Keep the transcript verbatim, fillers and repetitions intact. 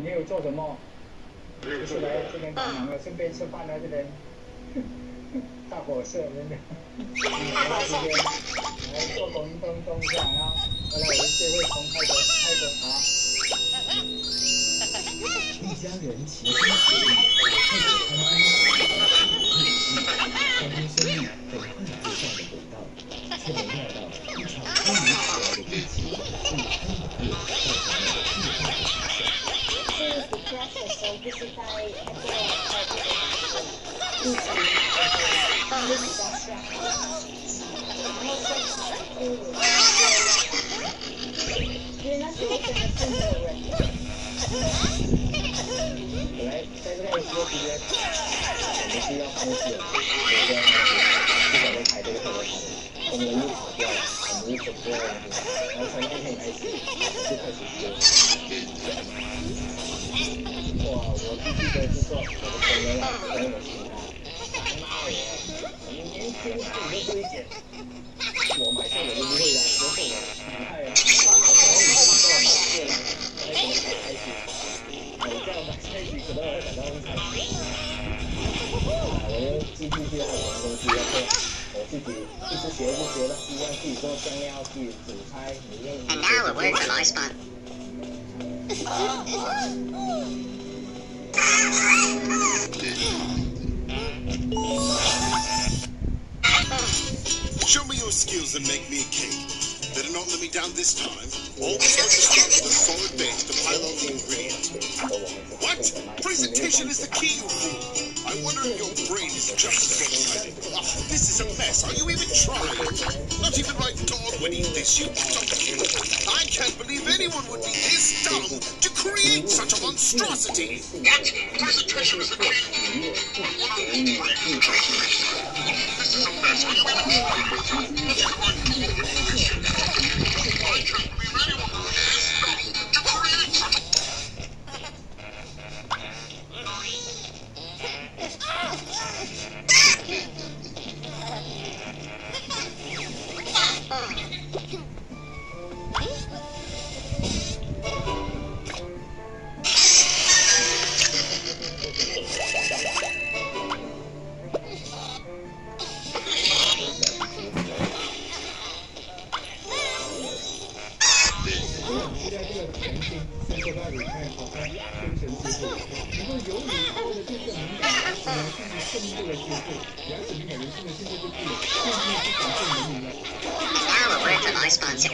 你有做什么？就是来这边帮忙了，顺便吃饭来这边。大伙社真的，你来这边来做工动动一下啊！后来我们这位从泰国泰国茶。一家人齐心协力，泰国餐厅餐厅生意很快就上了轨道，却没料到一场突如其来的疫情，对餐饮业造成了巨大的影响。 是 depressed 的时候，就是在那个疫情的时候，会比较下，然后现在就有一些，因为那时候真的是没有人。 本来在这个 S O P 呢，我们是要放弃了，有个不想再排这个特别长，工人又跑掉了，我们就准备，然后从那天开始，我就开始修。哇，我必须得是说，我的工人啊，跟我请他，他骂我，你年轻自己都不会剪，我买车我都不会的，我说我厉害啊，我可能以后做买车了，我还给他开始。我这样买菜去，可能我会感到很惨。啊，我就继续去还有什么东西要做，我自己一直学一直学了，希望自己做酱料，自己煮菜，你用。 And now a word from iSpot. Show me your skills and make me a cake. Better not let me down this time. Always want to start with a solid base to pile on the ingredients. What? Presentation is the key, you fool. I wonder if your brain is just functioning. Oh, this is a mess. Are you even trying? Not even my dog would eat this, you donkey. I can't believe anyone would be this dumb to create such a monstrosity. What? Presentation is the key. I wonder if your brain is just functioning. This is a mess. Are you even trying? Not even my dog would eat this, you I can't believe anyone would be this dumb to create such a... Now a word from iSponsor.